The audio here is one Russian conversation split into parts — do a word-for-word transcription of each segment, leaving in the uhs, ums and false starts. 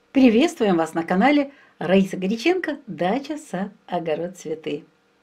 Приветствуем вас на канале Раиса Горяченко «Дача, сад, огород, цветы».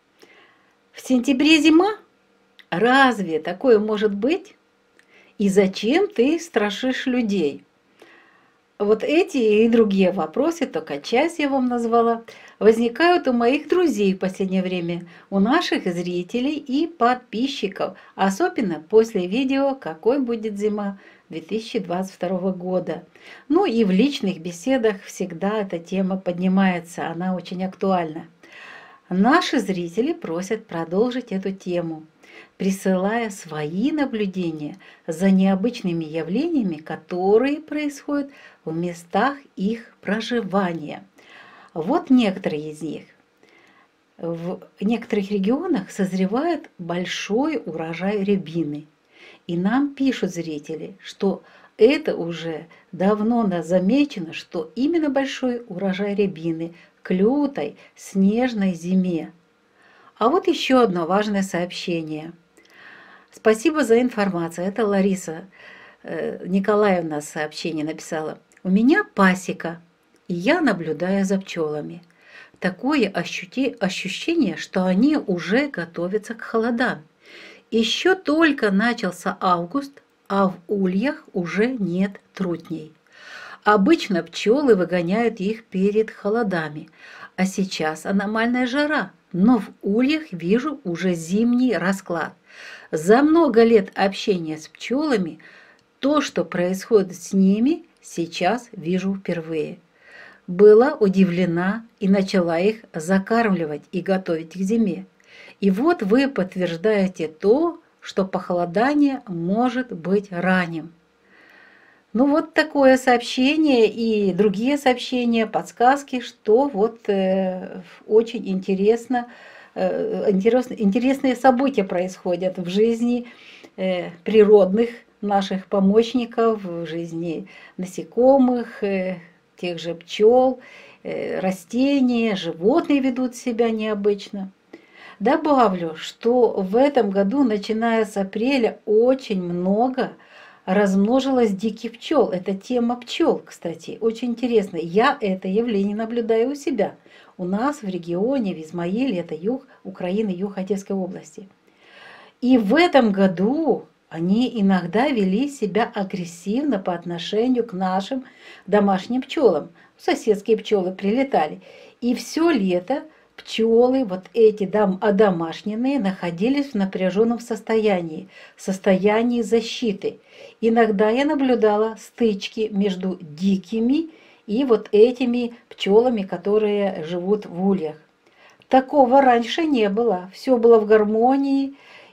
В сентябре зима? Разве такое может быть? И зачем ты страшишь людей? Вот эти и другие вопросы, только часть я вам назвала, возникают у моих друзей в последнее время, у наших зрителей и подписчиков, особенно после видео «Какой будет зима?» две тысячи двадцать второго года. Ну и в личных беседах всегда эта тема поднимается, она очень актуальна. Наши зрители просят продолжить эту тему, присылая свои наблюдения за необычными явлениями, которые происходят в местах их проживания. Вот некоторые из них. В некоторых регионах созревает большой урожай рябины. И нам пишут зрители, что это уже давно замечено, что именно большой урожай рябины к лютой снежной зиме. А вот еще одно важное сообщение. Спасибо за информацию. Это Лариса Николаевна сообщение написала. У меня пасека, и я наблюдаю за пчелами. Такое ощущение, что они уже готовятся к холодам. Еще только начался август, а в ульях уже нет трутней. Обычно пчелы выгоняют их перед холодами, а сейчас аномальная жара, но в ульях вижу уже зимний расклад. За много лет общения с пчелами то, что происходит с ними, сейчас вижу впервые. Была удивлена и начала их закармливать и готовить к зиме. И вот вы подтверждаете то, что похолодание может быть ранним. Ну вот такое сообщение и другие сообщения, подсказки, что вот э, очень интересно, э, интересно, интересные события происходят в жизни э, природных наших помощников, в жизни насекомых, э, тех же пчел, э, растения, животные ведут себя необычно. Добавлю, что в этом году, начиная с апреля, очень много размножилось диких пчел. Это тема пчел, кстати, очень интересно. Я это явление наблюдаю у себя. У нас в регионе, в Измаиле, это юг Украины, юг Одесской области. И в этом году они иногда вели себя агрессивно по отношению к нашим домашним пчелам. Соседские пчелы прилетали. И все лето пчелы, вот эти дом, одомашненные, находились в напряженном состоянии, состоянии защиты. Иногда я наблюдала стычки между дикими и вот этими пчелами, которые живут в ульях. Такого раньше не было. Все было в гармонии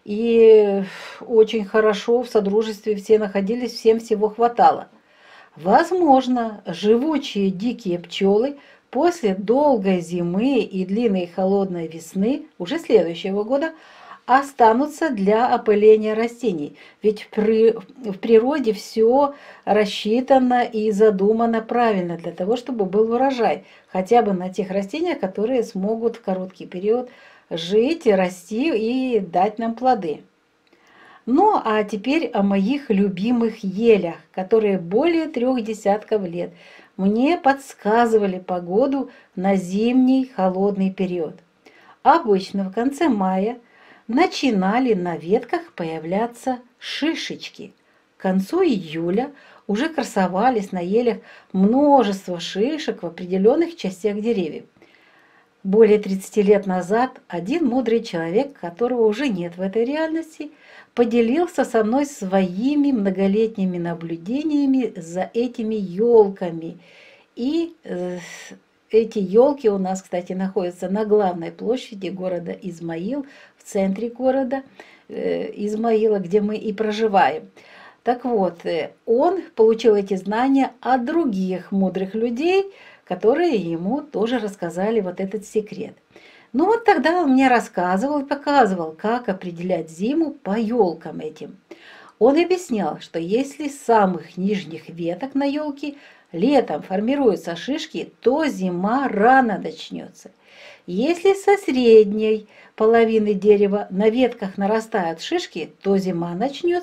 и очень хорошо в содружестве все находились, всем всего хватало. Возможно, живучие дикие пчелы после долгой зимы и длинной холодной весны уже следующего года останутся для опыления растений. Ведь при, в природе все рассчитано и задумано правильно для того, чтобы был урожай. Хотя бы на тех растениях, которые смогут в короткий период жить, расти и дать нам плоды. Ну, а теперь о моих любимых елях, которые более трех десятков лет мне подсказывали погоду на зимний холодный период. Обычно в конце мая начинали на ветках появляться шишечки. К концу июля уже красовались на елях множество шишек в определенных частях деревьев. Более тридцати лет назад один мудрый человек, которого уже нет в этой реальности, поделился со мной своими многолетними наблюдениями за этими елками. И э, эти елки у нас, кстати, находятся на главной площади города Измаил, в центре города э, Измаила, где мы и проживаем. Так вот, э, он получил эти знания от других мудрых людей, которые ему тоже рассказали вот этот секрет. Ну вот тогда он мне рассказывал и показывал, как определять зиму по елкам этим. Он объяснял, что если с самых нижних веток на елке летом формируются шишки, то зима рано начнется. Если со средней половины дерева на ветках нарастают шишки, то зима начнется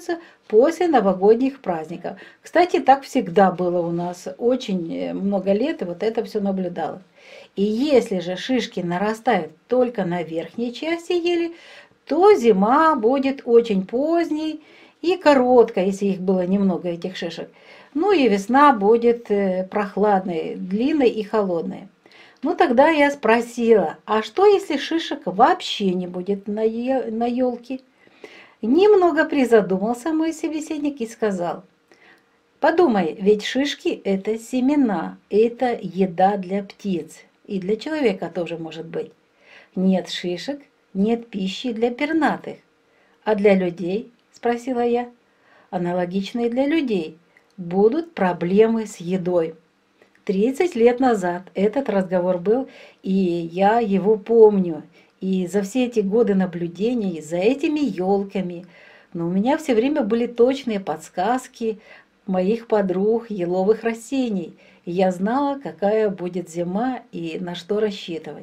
после новогодних праздников. Кстати, так всегда было у нас очень много лет, и вот это все наблюдалось. И если же шишки нарастают только на верхней части ели, то зима будет очень поздней и короткой, если их было немного, этих шишек. Ну и весна будет прохладной, длинной и холодной. Ну тогда я спросила, а что если шишек вообще не будет на елке? Немного призадумался мой собеседник и сказал: подумай, ведь шишки – это семена, это еда для птиц, и для человека тоже может быть. Нет шишек, нет пищи для пернатых. А для людей, спросила я, аналогично и для людей, будут проблемы с едой. тридцать лет назад этот разговор был, и я его помню. И за все эти годы наблюдений, за этими елками, но у меня все время были точные подсказки моих подруг еловых растений. И я знала, какая будет зима и на что рассчитывать.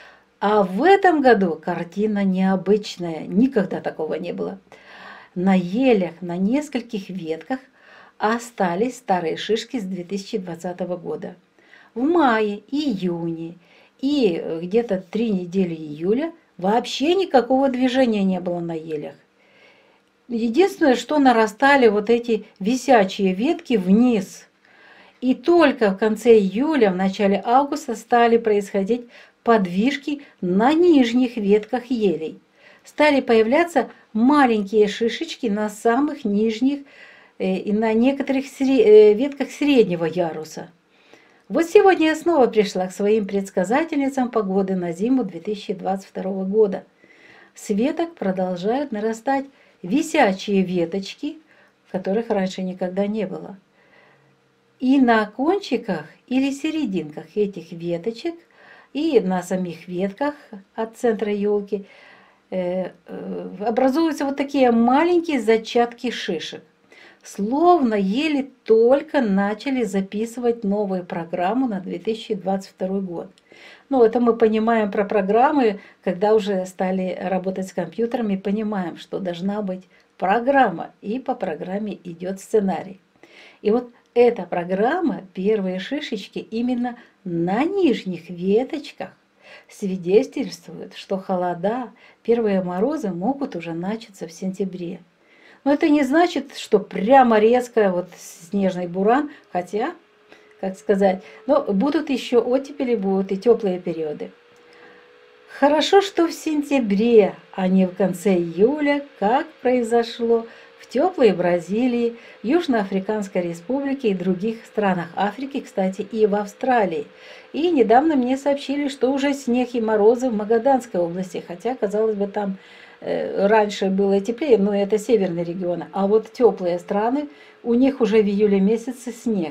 А в этом году картина необычная, никогда такого не было. На елях, на нескольких ветках остались старые шишки с две тысячи двадцатого года. В мае, июне и где-то три недели июля вообще никакого движения не было на елях. Единственное, что нарастали вот эти висячие ветки вниз. И только в конце июля, в начале августа стали происходить подвижки на нижних ветках елей. Стали появляться маленькие шишечки на самых нижних и на некоторых ветках среднего яруса. Вот сегодня я снова пришла к своим предсказательницам погоды на зиму две тысячи двадцать второго года. С веток продолжают нарастать висячие веточки, которых раньше никогда не было. И на кончиках или серединках этих веточек, и на самих ветках от центра елки э, э, образуются вот такие маленькие зачатки шишек. Словно еле только начали записывать новую программу на две тысячи двадцать второй год. Ну, это мы понимаем про программы, когда уже стали работать с компьютерами, понимаем, что должна быть программа, и по программе идет сценарий. И вот эта программа, первые шишечки именно на нижних веточках, свидетельствует, что холода, первые морозы могут уже начаться в сентябре. Но это не значит, что прямо резко вот снежный буран, хотя, как сказать, но будут еще оттепели, будут и теплые периоды. Хорошо, что в сентябре, а не в конце июля, как произошло в теплой Бразилии, Южноафриканской Республике и других странах Африки, кстати, и в Австралии. И недавно мне сообщили, что уже снег и морозы в Магаданской области, хотя, казалось бы, там раньше было теплее, но это северные регионы. А вот теплые страны, у них уже в июле месяце снег.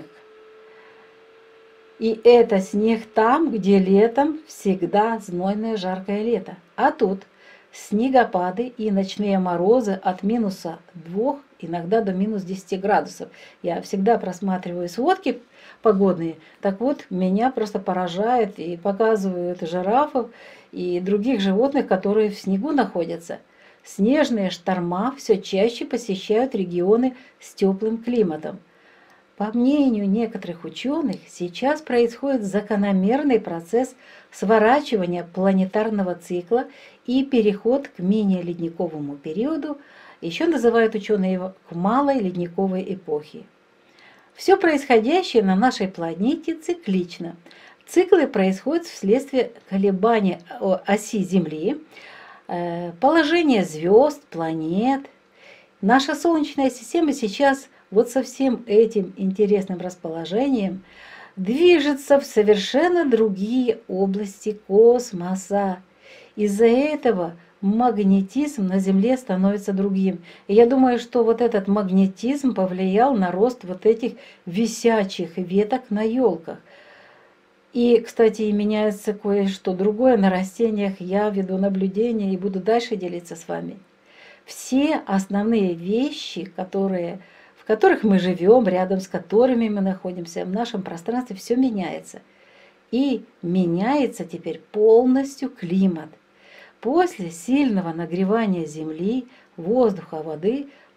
И это снег там, где летом всегда знойное жаркое лето. А тут снегопады и ночные морозы от минуса двух, иногда до минус десяти градусов. Я всегда просматриваю сводки погодные. Так вот, меня просто поражает и показывают жирафов и других животных, которые в снегу находятся. Снежные шторма все чаще посещают регионы с теплым климатом. По мнению некоторых ученых, сейчас происходит закономерный процесс сворачивания планетарного цикла и переход к менее ледниковому периоду, еще называют ученые его к малой ледниковой эпохе. Все происходящее на нашей планете циклично. Циклы происходят вследствие колебания оси Земли, положения звезд, планет. Наша Солнечная система сейчас вот со всем этим интересным расположением движется в совершенно другие области космоса. Из-за этого магнетизм на Земле становится другим. И я думаю, что вот этот магнетизм повлиял на рост вот этих висячих веток на елках. И, кстати, и меняется кое-что другое на растениях. Я веду наблюдения и буду дальше делиться с вами. Все основные вещи, которые, в которых мы живем, рядом с которыми мы находимся, в нашем пространстве, все меняется. И меняется теперь полностью климат. После сильного нагревания Земли, воздуха, воды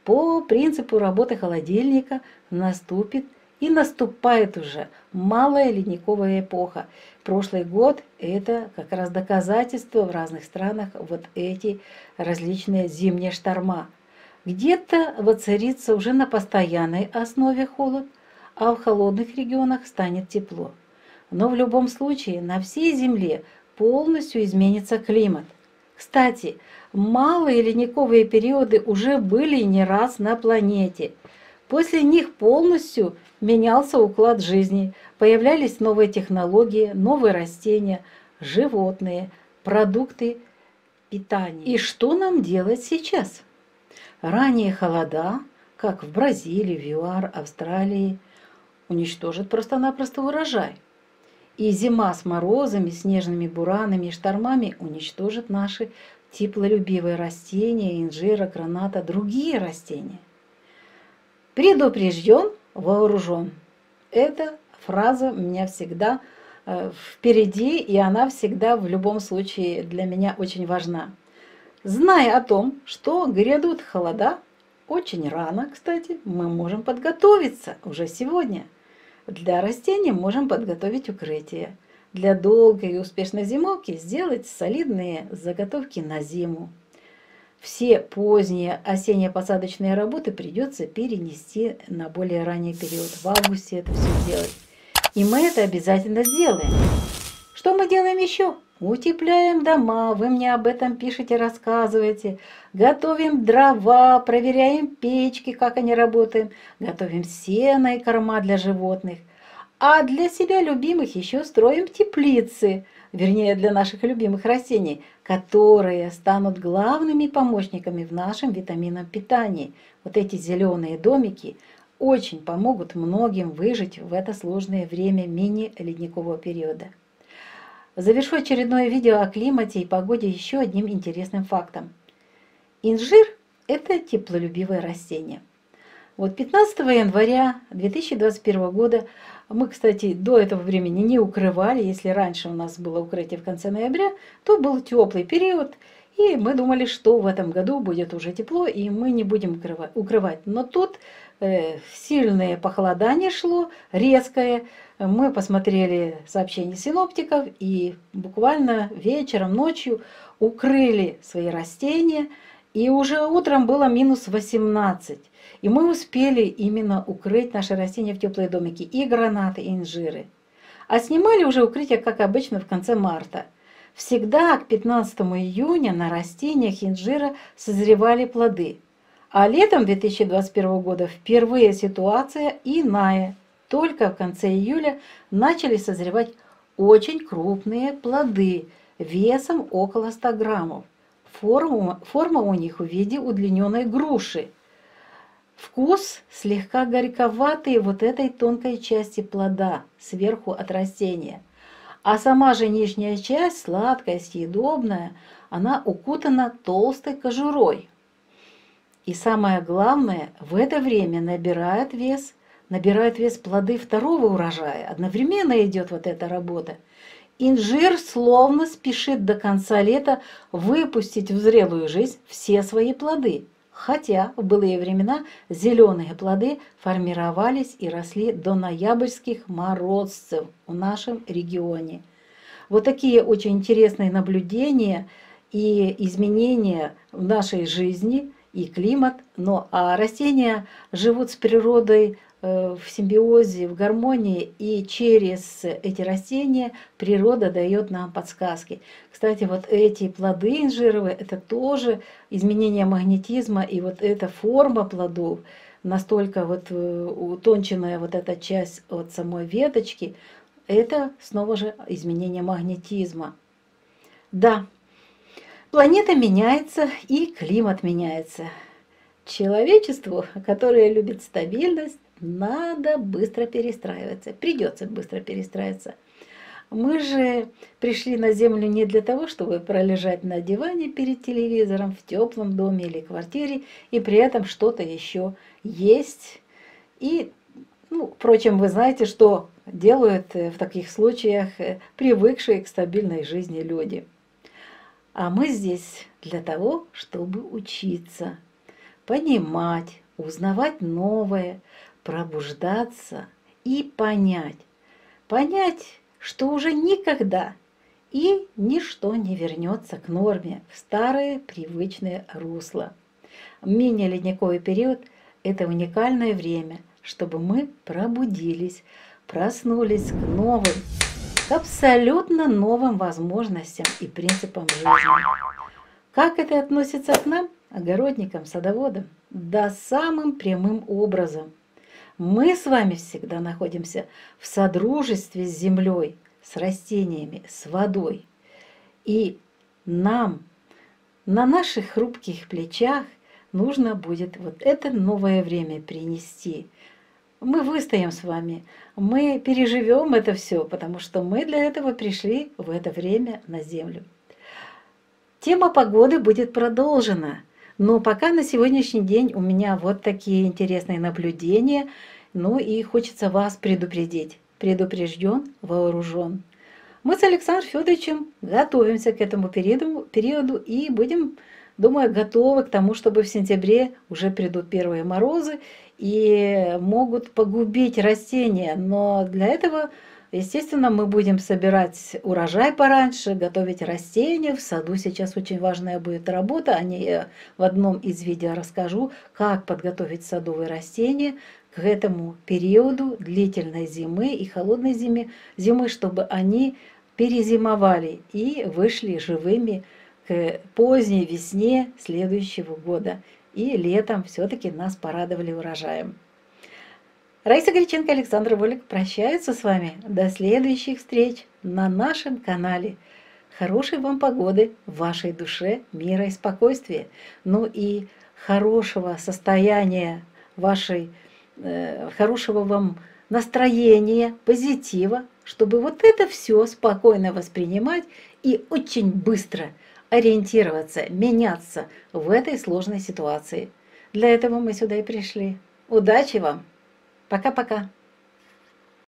по принципу работы холодильника наступит и наступает уже малая ледниковая эпоха. Прошлый год – это как раз доказательство в разных странах вот эти различные зимние шторма. Где-то воцарится уже на постоянной основе холод, а в холодных регионах станет тепло. Но в любом случае на всей Земле полностью изменится климат. Кстати, малые ледниковые периоды уже были не раз на планете. После них полностью менялся уклад жизни, появлялись новые технологии, новые растения, животные, продукты питания. И что нам делать сейчас? Ранние холода, как в Бразилии, в ЮАР, Австралии, уничтожат просто-напросто урожай. И зима с морозами, снежными буранами и штормами уничтожит наши теплолюбивые растения, инжира, граната, другие растения. Предупрежден, вооружен. Эта фраза у меня всегда э, впереди, и она всегда в любом случае для меня очень важна. Зная о том, что грядут холода, очень рано, кстати, мы можем подготовиться уже сегодня. Для растений можем подготовить укрытие. Для долгой и успешной зимовки сделать солидные заготовки на зиму. Все поздние осенне-посадочные работы придется перенести на более ранний период. В августе это все сделать. И мы это обязательно сделаем. Что мы делаем еще? Утепляем дома, вы мне об этом пишете, рассказываете. Готовим дрова, проверяем печки, как они работают. Готовим сено и корма для животных. А для себя любимых еще строим теплицы, вернее для наших любимых растений, которые станут главными помощниками в нашем витаминном питании. Вот эти зеленые домики очень помогут многим выжить в это сложное время мини-ледникового периода. Завершу очередное видео о климате и погоде еще одним интересным фактом. Инжир – это теплолюбивое растение. Вот пятнадцатого января две тысячи двадцать первого года мы, кстати, до этого времени не укрывали. Если раньше у нас было укрытие в конце ноября, то был теплый период, и мы думали, что в этом году будет уже тепло, и мы не будем укрывать. Но тут э, сильное похолодание шло, резкое. Мы посмотрели сообщения синоптиков и буквально вечером, ночью укрыли свои растения. И уже утром было минус восемнадцать. И мы успели именно укрыть наши растения в теплые домики, и гранаты, и инжиры. А снимали уже укрытие, как обычно, в конце марта. Всегда к пятнадцатому июня на растениях инжира созревали плоды. А летом две тысячи двадцать первого года впервые ситуация иная. Только в конце июля начали созревать очень крупные плоды весом около ста граммов. Форма, форма у них в виде удлиненной груши. Вкус слегка горьковатый вот этой тонкой части плода сверху от растения. А сама же нижняя часть, сладкая, съедобная, она укутана толстой кожурой. И самое главное, в это время набирает вес, набирают вес плоды второго урожая. Одновременно идет вот эта работа. Инжир словно спешит до конца лета выпустить в зрелую жизнь все свои плоды. Хотя в былые времена зеленые плоды формировались и росли до ноябрьских морозцев в нашем регионе. Вот такие очень интересные наблюдения и изменения в нашей жизни и климат. Но а растения живут с природой в симбиозе, в гармонии, и через эти растения природа дает нам подсказки. Кстати, вот эти плоды инжировые, это тоже изменение магнетизма, и вот эта форма плодов, настолько вот утонченная вот эта часть от самой веточки, это снова же изменение магнетизма. Да, планета меняется и климат меняется. Человечеству, которое любит стабильность, надо быстро перестраиваться. Придется быстро перестраиваться. Мы же пришли на Землю не для того, чтобы пролежать на диване перед телевизором в теплом доме или квартире и при этом что-то еще есть. И, ну, впрочем, вы знаете, что делают в таких случаях привыкшие к стабильной жизни люди. А мы здесь для того, чтобы учиться. понимать, узнавать новое, пробуждаться и понять. Понять, что уже никогда и ничто не вернется к норме в старое привычное русло. Мини-ледниковый период – это уникальное время, чтобы мы пробудились, проснулись к новым, к абсолютно новым возможностям и принципам жизни. Как это относится к нам, огородникам, садоводам? Да самым прямым образом. Мы с вами всегда находимся в содружестве с землей, с растениями, с водой. И нам на наших хрупких плечах нужно будет вот это новое время принести. Мы выстоим с вами, мы переживем это все, потому что мы для этого пришли в это время на Землю. Тема погоды будет продолжена, но пока на сегодняшний день у меня вот такие интересные наблюдения, ну и хочется вас предупредить. Предупрежден, вооружен. Мы с Александром Федоровичем готовимся к этому периоду, периоду и будем, думаю, готовы к тому, чтобы в сентябре уже придут первые морозы и могут погубить растения. Но для этого, естественно, мы будем собирать урожай пораньше, готовить растения. В саду сейчас очень важная будет работа. О ней я в одном из видео расскажу, как подготовить садовые растения к этому периоду длительной зимы и холодной зимы, зимы, чтобы они перезимовали и вышли живыми к поздней весне следующего года. И летом все-таки нас порадовали урожаем. Раиса Греченко, Александр Волик прощаются с вами. До следующих встреч на нашем канале. Хорошей вам погоды в вашей душе, мира и спокойствия. Ну и хорошего состояния вашей, э, хорошего вам настроения, позитива, чтобы вот это все спокойно воспринимать и очень быстро ориентироваться, меняться в этой сложной ситуации. Для этого мы сюда и пришли. Удачи вам! Пока-пока!